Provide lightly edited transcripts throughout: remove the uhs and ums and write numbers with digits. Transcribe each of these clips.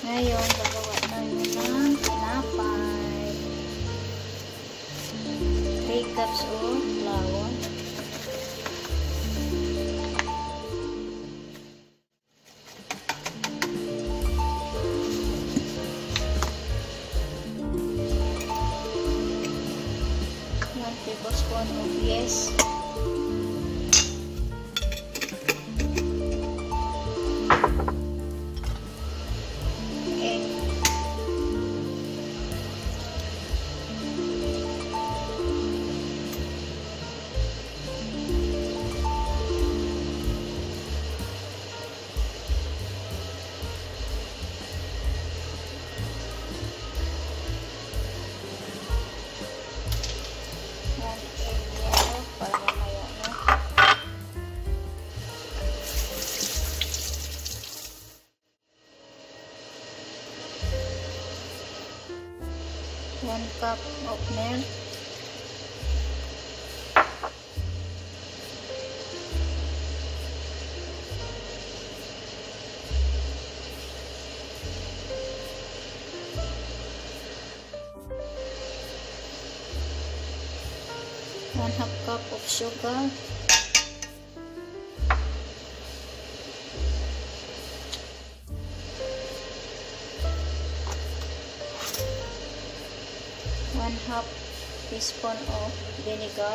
Ngayon, gagawa tayo ng tinapay. 3 cups of flour. Tablespoon of yes. Egg. 1 cup of milk. One half cup of sugar. One half teaspoon of vinegar.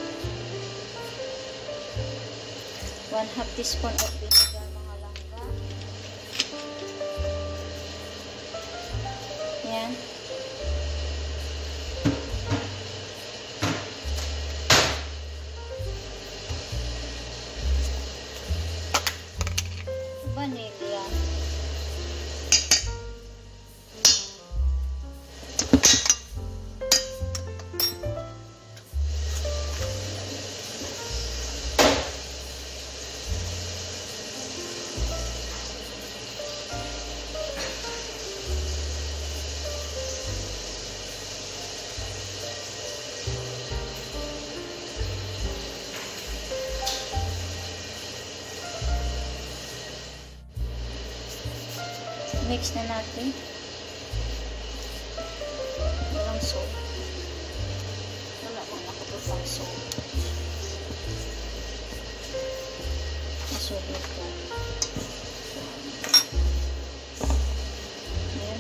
1 half teaspoon of vinegar, mga langga. Yan. Vanilla. Mix na natin. Walang salt. Wala kong nakapapang salt. Masulit ko. Ayan.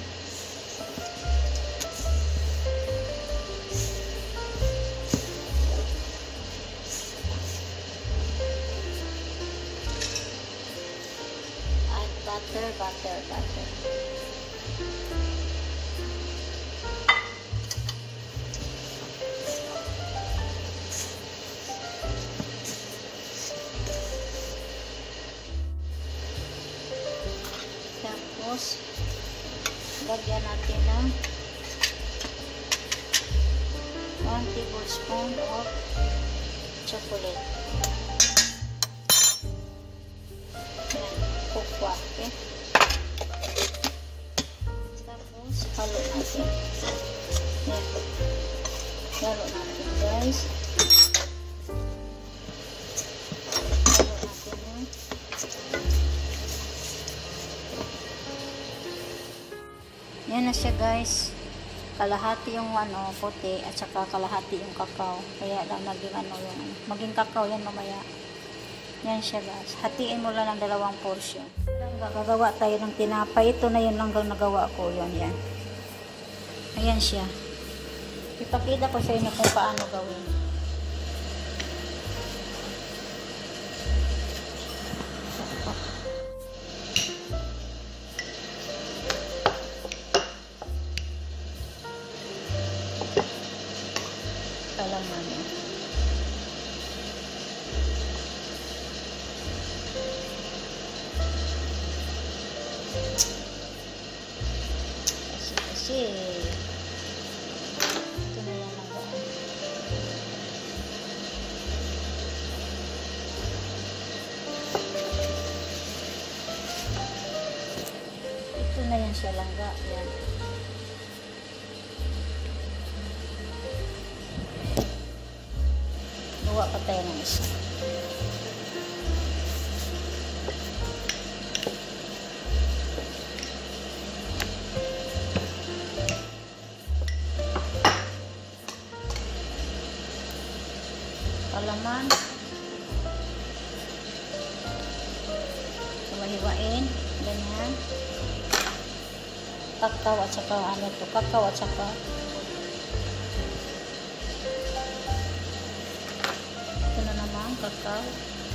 Add butter. Tapos, lagyan natin ng 1 tablespoon of chocolate. Yan, cocoa, okay? Tapos, halo natin. Yan. Halo natin, guys. Yan na siya, guys. Kalahati yung puti at saka kalahati yung kakao. Kaya lang naging yung maging kakao yan mamaya. Yan siya, guys. Hatiin mo lang ng 2 portion. Gagawa tayo ng tinapay. Ito na yun lang nagawa ko. Yan. Ayan siya. Ipakita ko sa inyo kung paano gawin. Kalaman. Kasi ito na yan ang gaan. Ito na yan siya langga. Yan. Gawa pa tayo ng isa. naman. So, mahiwain. Ganyan. Kakao at saka ano to. Kakao at saka ito na naman. Kakao.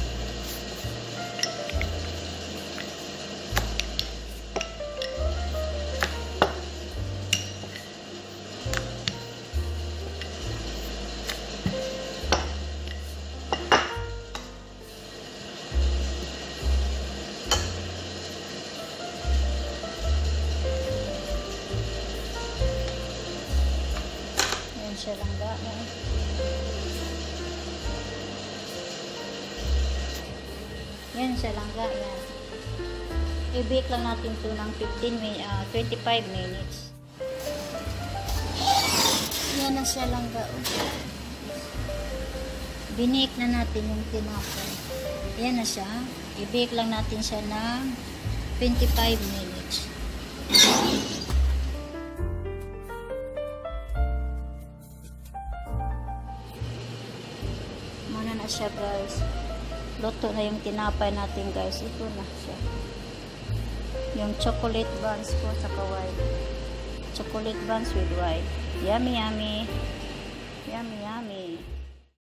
Siya lang ga. Yan siya lang ga. Yan. I-bake lang natin ito ng 25 minutes. Yan na siya lang ga. Binake na natin yung tinapay. Yan na siya. I-bake lang natin siya ng 25 minutes. Na siya guys, luto na yung tinapay natin guys. Ito na siya, yung chocolate buns ko saka white, chocolate buns with white. Yummy yummy, yummy yummy.